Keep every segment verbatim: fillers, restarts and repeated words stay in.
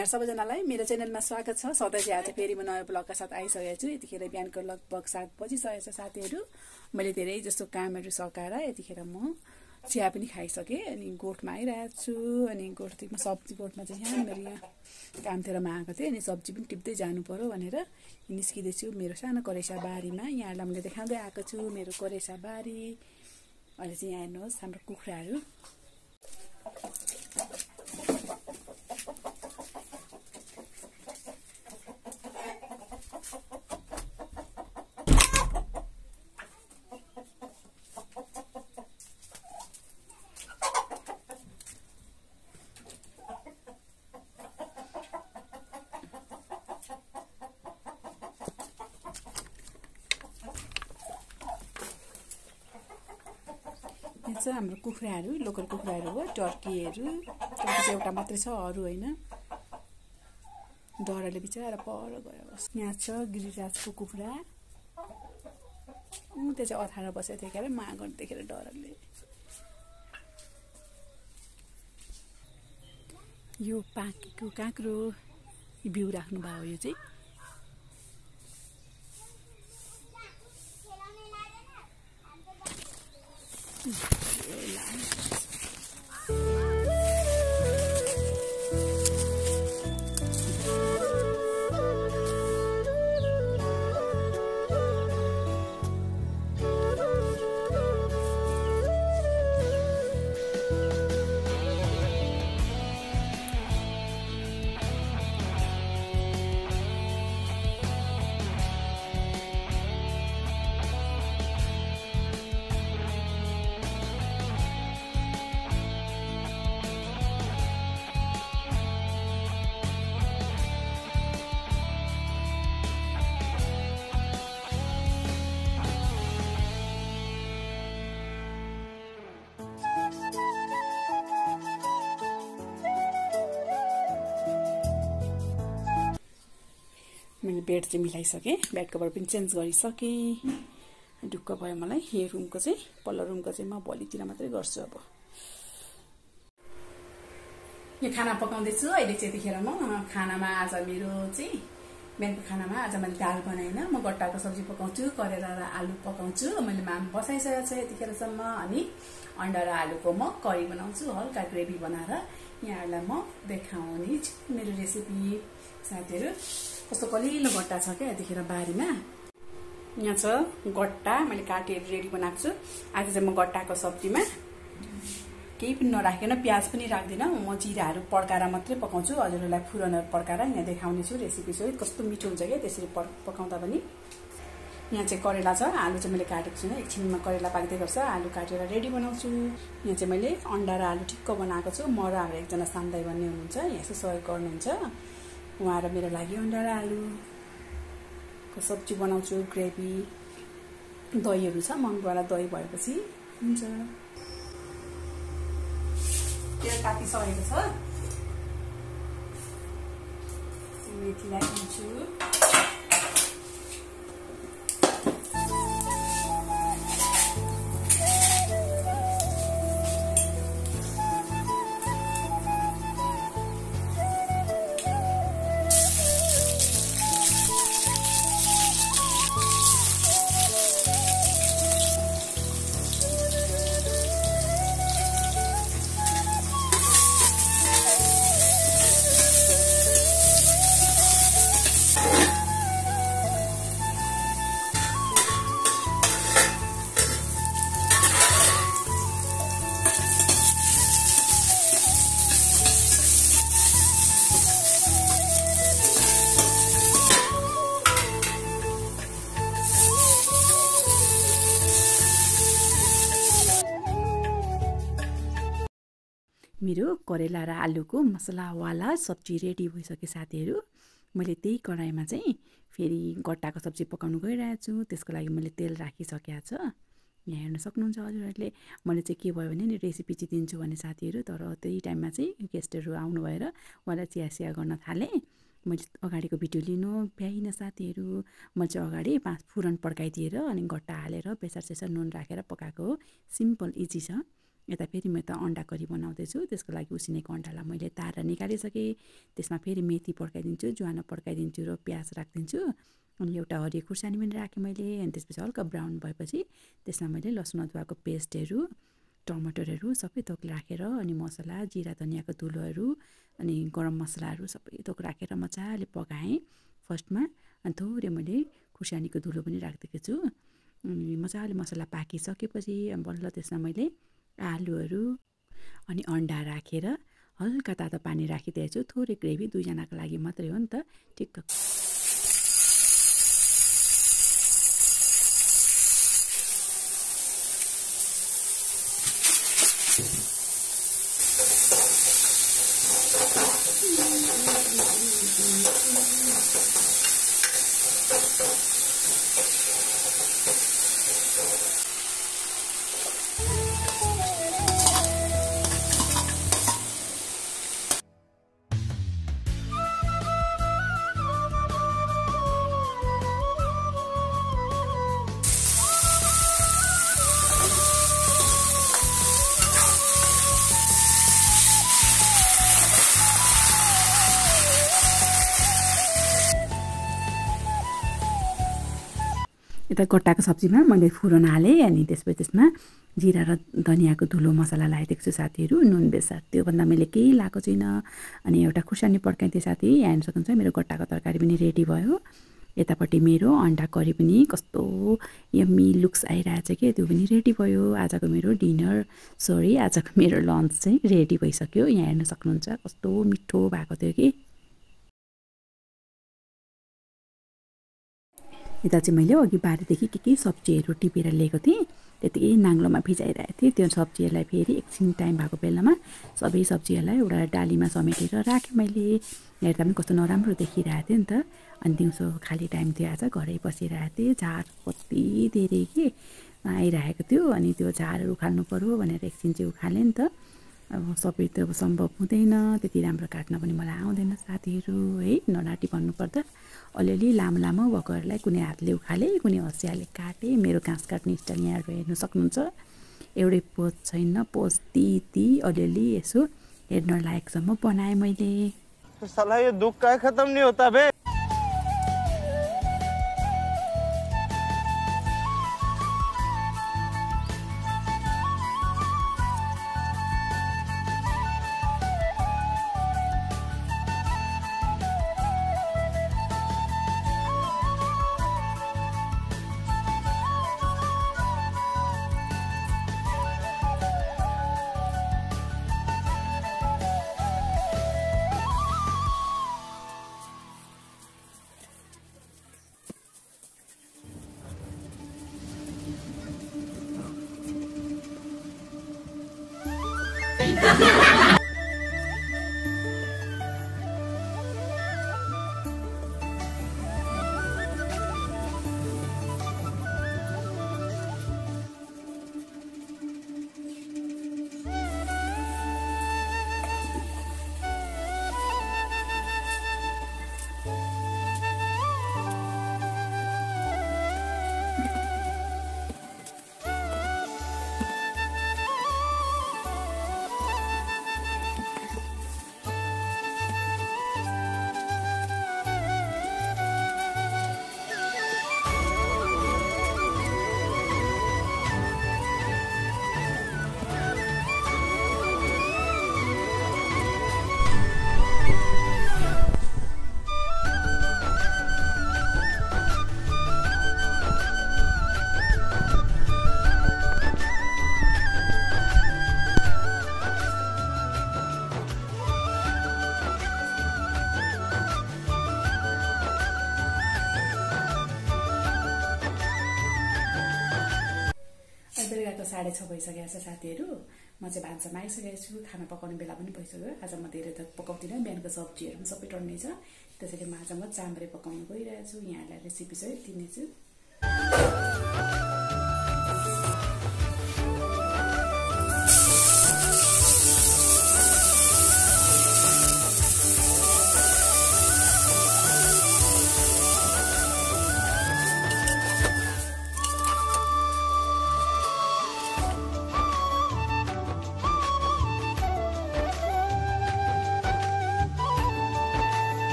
यहाँ सबैजनालाई मेरो च्यानलमा स्वागत छ। सधैँ चाहिँ आज फेरि म नयाँ ब्लगका साथ आइसकेको छु। यतिखेर बिहानको लगभग सात बजिसकेको छ साथीहरू। मैले धेरै जस्तो कामहरू सकाएर यतिखेर म चिया पनि खाइसकेँ। अनि गोठमा आइरहेको छु। अनि गोठमा सब्जी गोठमा चाहिँ यहाँ मेरो यहाँ कामतिरमा आएको थिएँ। अनि सब्जी पनि टिप्दै जानु पर्यो भनेर निस्किँदैछु मेरो सानो करेसा बारीमा। यहाँलाई मैले देखाउँदै आएको छु मेरो करेसा बारी। अहिले चाहिँ यहाँ हेर्नुहोस् हाम्रो कुखुराहरू। चाहिँ हाम्रो कुखुराहरू लोकल कुखुराहरू हो, टर्कीहरू। टर्की चाहिँ एउटा मात्रै छ, अरू होइन। डरले बिचरा पर गयो। यहाँ छ गिरिराजको कुखुरा। त्यो चाहिँ अथार बसेको थियो क्या मा गर्नु देखेर डरले। यो पाकेको काँक्रो बिउ राख्नु भयो। यो चाहिँ मैले बेड चाहिँ मिलाइसकेँ। बेड कभर पनि चेन्ज गरिसकेँ। ढुक्क भयो मलाई। यो रुमको चाहिँ पल्लो रुमको चाहिँ म भोलितिर मात्रै गर्छु। अब यो खाना पकाउँदैछु अहिले चाहिँ। यतिखेर म खानामा आज मेरो चाहिँ बिहानको खानामा आज मैले दाल बनाएन। म गट्टाको सब्जी पकाउँछु, करेला र आलु पकाउँछु। मैले माम बसाइसकेको छ यतिखेरसम्म। अनि अन्डा र आलुको म करी बनाउँछु, हल्का ग्रेभी बनाएर यहाँहरूलाई म देखाउने छु मेरो रेसिपी। साथीहरू कस्तो कलिलो गट्टा छ क्या यतिखेर बारीमा। यहाँ छ गट्टा, मैले काटेर रेडी बनाएको छु। आज चाहिँ म गट्टाको सब्जीमा केही पनि नराखिकन प्याज पनि राख्दिनँ। म जिराहरू पड्काएर मात्रै पकाउँछु। हजुरहरूलाई फुरनहरू पड्काएर यहाँ देखाउने छु रेसिपी सहित। कस्तो मिठो हुन्छ क्या त्यसरी पकाउँदा पनि। यहाँ चाहिँ करेला छ, आलु चाहिँ मैले काटेको छुइनँ। एकछिनमा करेला पाक्दै गर्छ, आलु काटेर रेडी बनाउँछु। यहाँ चाहिँ मैले अन्डा र आलु ठिक्क बनाएको छु। म र हाम्रो एकजना सान्दाई भन्ने हुनुहुन्छ, यहाँ चाहिँ सहयोग गर्नुहुन्छ। उहाँ र मेरो लागि अन्डा र आलुको सब्जी बनाउँछु, ग्रेभी। दहीहरू छ, मम्मीवाला दही भएपछि हुन्छ। तेल तातिसकेको छ। मेथीलाई हाल्छु। मेरो करेला र आलुको मसलावाला सब्जी रेडी भइसक्यो साथीहरू। मैले त्यही कराईमा चाहिँ फेरि गट्टाको सब्जी पकाउनु गइरहेको छु। त्यसको लागि मैले तेल राखिसकेको छ। यहाँ हेर्न सक्नुहुन्छ हजुरहरूले। मैले चाहिँ के भयो भने नि रेसिपी चाहिँ दिन्छु भने साथीहरू, तर त्यही टाइममा चाहिँ गेस्टहरू आउनु भएर उहाँलाई चिया सिया गर्न थालेँ। मैले अगाडिको भिडियो लिनु भ्याइनँ साथीहरू। मैले चाहिँ अगाडि पाँच फुरन पड्काइदिएर अनि गट्टा हालेर प्रेसर सेसर नुन राखेर पकाएको हो। सिम्पल इजी छ। यता फेरि म त अन्डा करी बनाउँदैछु। त्यसको लागि उसिनेको अन्डालाई मैले तारेर निकालिसकेँ। त्यसमा फेरि मेथी पड्काइदिन्छु, ज्वानो पड्काइदिन्छु र प्याज राखिदिन्छु। अनि एउटा हरियो खुर्सानी पनि राखेँ मैले। अनि त्यसपछि हल्का ब्राउन भएपछि त्यसमा मैले लसुन अदुवाको पेस्टहरू, टमाटरहरू सबै थोक राखेर अनि मसला, जिरा धनियाँको धुलोहरू अनि गरम मसलाहरू सबै थोक राखेर मजाले पकाएँ फर्स्टमा। अनि थोरै मैले खुर्सानीको धुलो पनि राखिदिएको छु। अनि मजाले मसला पाकिसकेपछि बल्ल त्यसमा मैले आलुहरू अनि अन्डा राखेर हल्का तातो पानी राखिदिएको छु। थोरै ग्रेभी, दुईजनाको लागि मात्रै हो नि त, ठिक्क। यता गट्टाको सब्जीमा मैले फुरन हालेँ। अनि त्यसपछि त्यसमा जिरा र धनियाँको धुलो मसला लगाइदिएको छु साथीहरू, नुन बेसार। त्योभन्दा मैले केही लगाएको छुइनँ। अनि एउटा खुर्सानी पड्काइदिएँ साथी, यहाँ हेर्न सक्नुहुन्छ मेरो गट्टाको तरकारी पनि रेडी भयो। यतापट्टि मेरो अन्डा करी पनि कस्तो यम्मी लुक्स आइरहेछ कि त्यो पनि रेडी भयो। आजको मेरो डिनर सरी आजको मेरो लन्च चाहिँ रेडी भइसक्यो। यहाँ हेर्न सक्नुहुन्छ कस्तो मिठो भएको थियो कि। यता चाहिँ मैले अघि बारीदेखि के के सब्जीहरू टिपेर ल्याएको थिएँ, त्यतिकै नाङ्लोमा भिजाइरहेको थिएँ। त्यो सब्जीहरूलाई फेरि एकछिन टाइम भएको बेलामा सबै सब्जीहरूलाई एउटा डालीमा समेटेर राखेँ मैले। हेर्दा पनि कस्तो नराम्रो देखिरहेको थियो नि त। अनि दिउँसो खाली टाइम थियो आज, घरै बसिरहेको थिएँ। झार कति धेरै के आइरहेको थियो। अनि त्यो झारहरू उखाल्नु पऱ्यो भनेर एकछिन चाहिँ उखालेँ नि त। अब सबै त अब सम्भव हुँदैन, त्यति राम्रो काट्न पनि मलाई आउँदैन साथीहरू है। नराटी भन्नुपर्दा अलिअलि लामो लामो भएकोहरूलाई कुनै हातले उखाले, कुनै हँसियाले काटे। मेरो घाँस काट्ने स्टाइल यहाँहरू हेर्न सक्नुहुन्छ। एउटै पोज छैन, पोज ती ती अलिअलि यसो हेर्न लायकसम्म बनाएँ मैले। साला यो दुख का खत्म नहीं होता बे। बेलुकाको साढे छ भइसकेको छ साथीहरू। म चाहिँ भान्सामा आइसकेको छु, खाना पकाउने बेला पनि भइसक्यो। आज म धेरै त पकाउँदिनँ, बिहानको सब्जीहरू पनि सबै टन्नै छ। त्यसैले म आज म चाम्रे पकाउनु गइरहेको छु। यहाँलाई रेसिपी चाहिँ दिनेछु।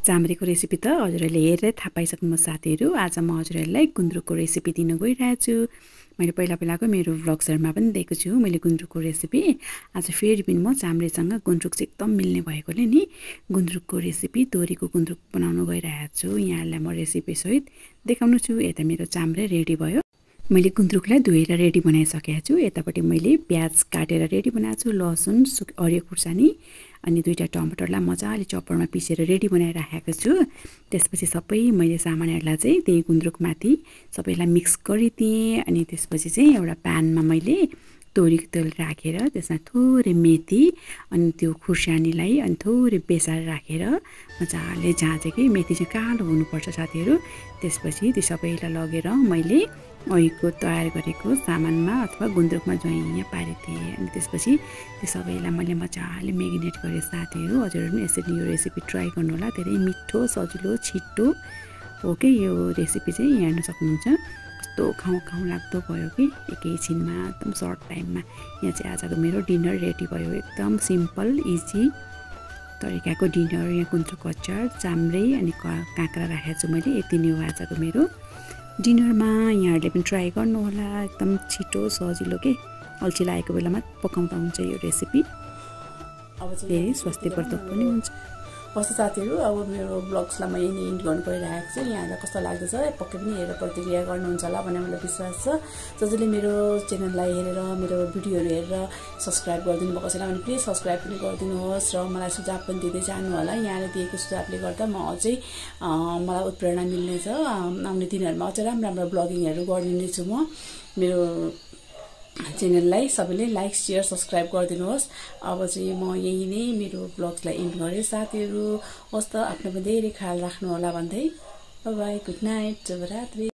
चाम्रेको रेसिपी त हजुरहरूले हेरेर थाहा पाइसक्नु साथीहरू। आज म हजुरहरूलाई गुन्द्रुकको रेसिपी दिन गइरहेको छु। मैले पहिला पहिलाको मेरो भ्लग्सहरूमा पनि दिएको छु मैले गुन्द्रुकको रेसिपी। आज फेरि पनि म चाम्रेसँग गुन्द्रुक चाहिँ एकदम मिल्ने भएकोले नि गुन्द्रुकको रेसिपी तोरीको गुन्द्रुक बनाउनु गइरहेको छु। यहाँहरूलाई म रेसिपीसहित देखाउनु छु। यता मेरो चाम्रे रेडी भयो। मैले गुन्द्रुकलाई धोएर रेडी बनाइसकेको छु। यतापट्टि मैले प्याज काटेर रेडी बनाएको छु, लसुन हरियो खुर्सानी अनि दुईवटा टमाटरलाई मजाले चप्परमा पिसेर रेडी बनाइराखेको छु। त्यसपछि सबै मैले सामानहरूलाई चाहिँ त्यही गुन्द्रुकमाथि सबैलाई मिक्स गरिदिएँ। अनि त्यसपछि चाहिँ एउटा प्यानमा मैले तोरीको तेल राखेर त्यसमा थोरै मेथी अनि त्यो खुर्सानीलाई अनि थोरै बेसार राखेर मजाले झाँचेँ कि मेथी चाहिँ कालो हुनुपर्छ साथीहरू। त्यसपछि त्यो सबैलाई लगेर मैले अहिलेको तयार गरेको सामानमा अथवा गुन्द्रुकमा ज्वाइँ पारिदिएँ। अनि त्यसपछि त्यो सबैलाई मैले मजाले मेरिनेट गरेँ साथीहरू। हजुरहरू पनि यसरी यो रेसिपी ट्राई गर्नु होला। धेरै मिठो, सजिलो, छिटो हो कि यो रेसिपी चाहिँ हेर्न सक्नुहुन्छ। कस्तो खाउँ खाउँ लाग्दो भयो कि एकैछिनमा एकदम सर्ट टाइममा। यहाँ चाहिँ आजको मेरो डिनर रेडी भयो। एकदम सिम्पल इजी तरिकाको डिनर। यहाँ गुन्द्रुकको अचार, चाम्रे अनि काँक्रा राखेको छु मैले। यति नै हो आजको मेरो डिनरमा। यहाँहरूले पनि ट्राई गर्नु होला। एकदम छिटो सजिलो के अल्छी लागेको बेलामा पकाउँदा हुन्छ यो रेसिपी। अब चाहिँ धेरै स्वास्थ्यवर्धक पनि हुन्छ। कस्तो साथीहरू, अब मेरो ब्लग्सलाई म यही नै इन्ड गर्नु गइरहेको छु। यहाँलाई कस्तो लाग्दैछ पक्कै पनि हेरेर प्रतिक्रिया गर्नुहुन्छ होला भन्ने मलाई विश्वास छ। जसले मेरो च्यानललाई हेरेर मेरो भिडियोहरू हेरेर सब्सक्राइब गरिदिनु भएको छैन भने प्लिज सब्सक्राइब पनि गरिदिनुहोस् र मलाई सुझाव पनि दिँदै जानु होला। यहाँले दिएको सुझावले गर्दा म अझै मलाई उत्प्रेरणा मिल्नेछ। आउने दिनहरूमा अझै राम्रो राम्रो ब्लगिङहरू गरिदिने छु म। मेरो च्यानललाई सबैले लाइक शेयर सब्सक्राइब गरिदिनुहोस्। अब चाहिँ म यही नै मेरो ब्लग्सलाई इन्ड गरेँ साथीहरू। हस् त आफ्नो पनि धेरै ख्याल राख्नु होला भन्दै बाई बाई, गुड नाइट, शुभरात्रि।